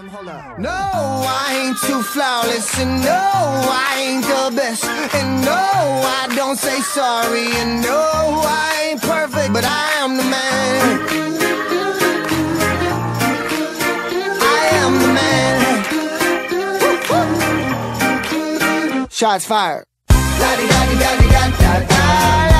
No, I ain't too flawless, and no, I ain't the best, and no, I don't say sorry, and no, I ain't perfect, but I am the man. I am the man. Shots fired. La di da di da di da da da.